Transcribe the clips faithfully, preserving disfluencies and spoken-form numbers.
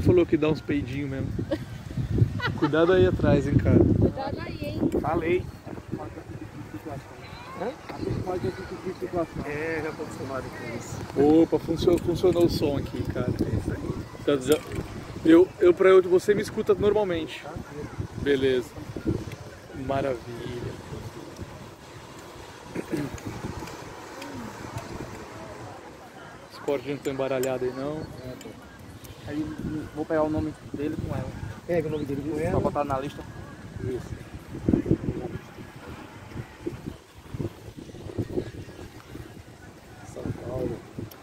falou que dá uns peidinhos mesmo. Cuidado aí atrás, hein, cara. Cuidado aí, hein. Falei. É, já tô acostumado com isso. Opa, funcionou, funcionou o som aqui, cara. É isso aí. Então, já, eu, eu, pra eu, você me escuta normalmente. Beleza. Maravilha. Esse corte não tá embaralhado aí, não. Aí vou pegar o nome dele com ela. Pega o nome dele com Pra ela. botar na lista. Isso. São Paulo.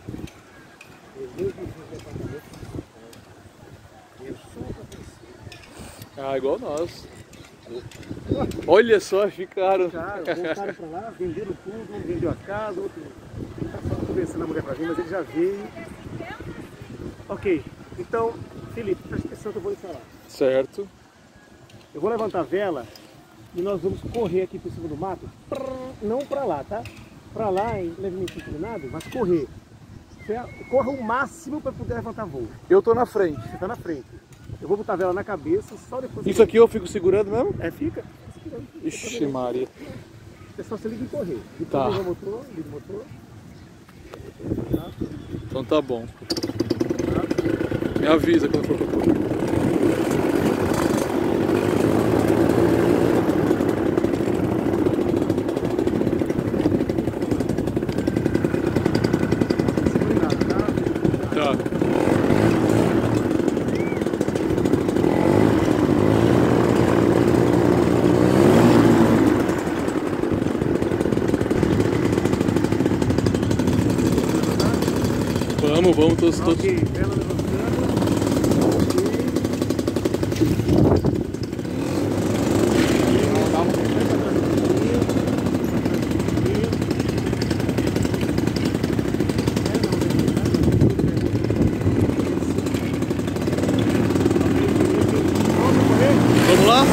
Eu sou pra Ah, igual nós. Olha só, ficaram. Cara, voltaram pra lá, venderam tudo, um vendeu a casa, outro tá só conversando a mulher pra vir, mas ele já veio. Ok, então, Felipe, presta atenção que eu vou lhe falar. Certo. Eu vou levantar a vela e nós vamos correr aqui por cima do mato, não pra lá, tá? Pra lá, em levemente inclinado, mas correr. Você corra o máximo para poder levantar voo. Eu tô na frente. Você tá na frente. Eu vou botar a vela na cabeça, só depois... Isso aqui eu fico segurando mesmo? É, fica. Ixi, Maria. É só você liga e correr. Depois Tá. liga o motor, liga o motor. Então tá bom. Me avisa quando for pra correr. Tá. Vamos, vamos, todos, todos. Ok, vela levantando. Vamos lá?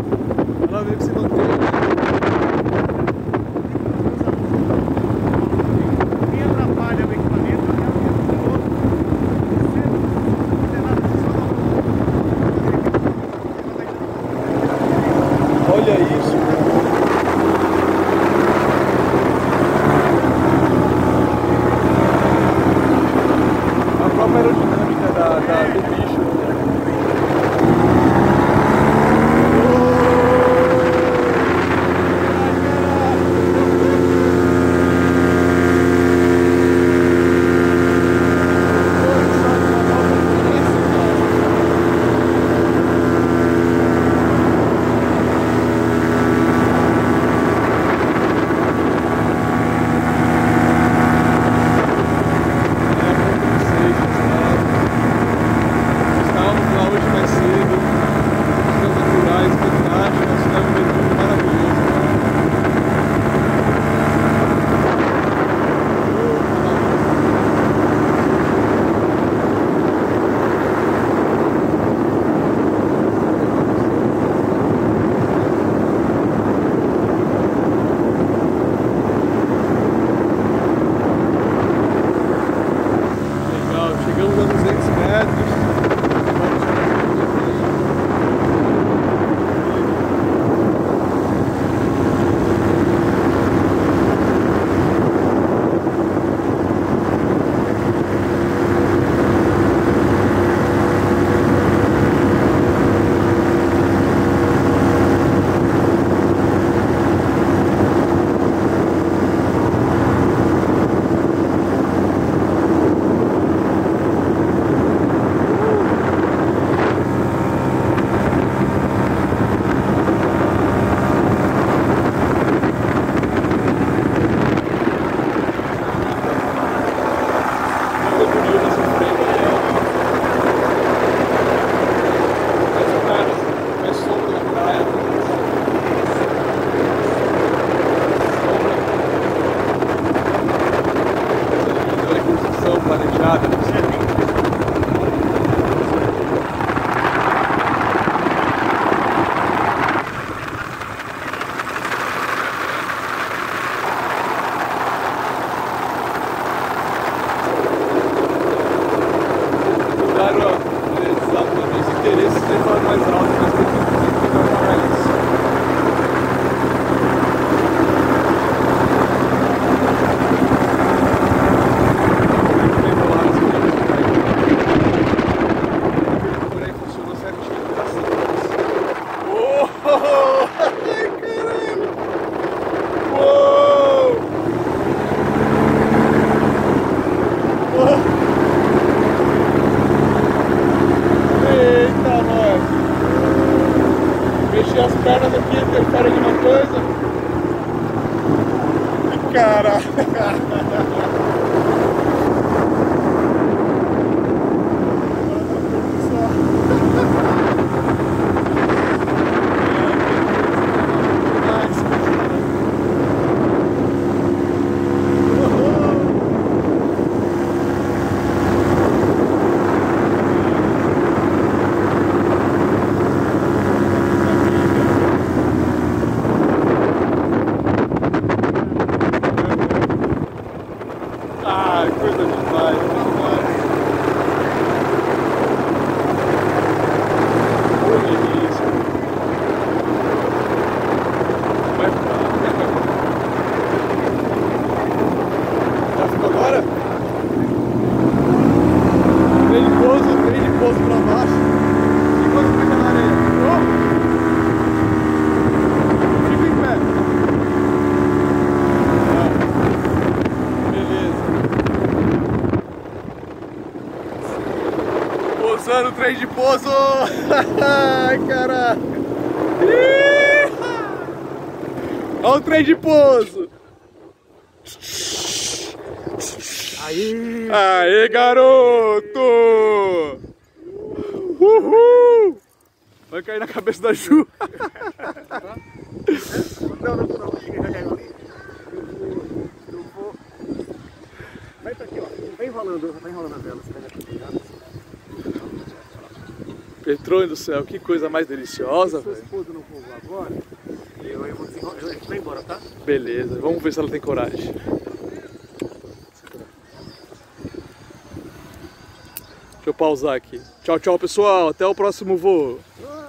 Ela veio que se mantém. Quem atrapalha o equipamento é o piloto. Olha isso. A própria aerodinâmica da, da, do bicho. Chegamos a duzentos metros. As pernas aqui, interfere alguma coisa? Cara! Ah, coisa demais, demais. Olha isso. Vai ficar. Já ficou agora? Trem de pouso, trem de pouso pra baixo. E quando fica na areia? Oh! Fica em pé. Pousando o trem de pouso! Ai, caraca! Olha o trem de pouso! Aí! Aê, garoto! Uhul! Vai cair na cabeça da Ju! Não, não, não, chega ali. Eu vou. Vai pra aqui, ó. Vai enrolando, vai enrolando a vela, você vai me acompanhando. Petrônio do céu, que coisa mais deliciosa, velho. Sua esposa não for lá. agora e eu, eu vou desenrolar, a gente vai embora, tá? Beleza, vamos ver se ela tem coragem. Deixa eu pausar aqui. Tchau, tchau, pessoal. Até o próximo voo.